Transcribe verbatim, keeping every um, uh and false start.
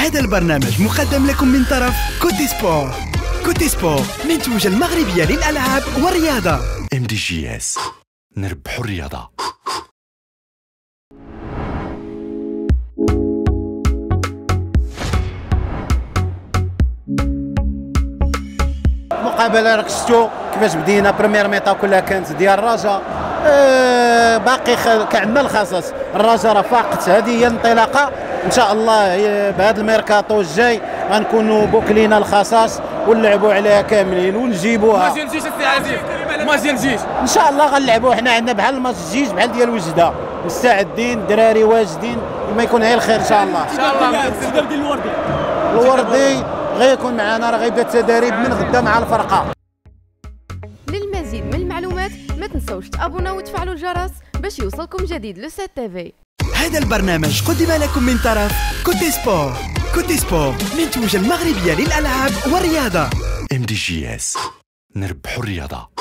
هذا البرنامج مقدم لكم من طرف كوتي سبور. كوتي سبور منتوجة المغربية للألعاب والرياضة. ام دي جي اس، نربحوا الرياضة. مقابله راك شفتوا كيفاش بدينا بريمير ميطا كلها كانت ديال الرجاء. أه باقي خ... كعندنا الخصاص الرجاء راه فاقت، هذه هي الانطلاقه ان شاء الله. بهذا الميركاتو الجاي غنكونوا بوكلينا الخصاص ونلعبوا عليها كاملين ونجيبوها. ما جينجيش السي عزيز، ما جينجيش ان شاء الله غنلعبوا حنا عندنا بحال الماتش الجيج بحال ديال وجده، مستعدين الدراري واجدين، ما يكون غير الخير ان شاء الله. ان شاء الله. السبب ديال الوردي الوردي غيكون معنا، راه غيبدا التدريب من غدا مع الفرقه. للمزيد من المعلومات ما تنسوش تابوناو وتفعلوا الجرس باش يوصلكم جديد لو سات تي في. هذا البرنامج قدم لكم من طرف كوتي سبور. كوتي سبور منتوجة المغربية للألعاب والرياضة. ام دي جي اس، نربحوا الرياضة.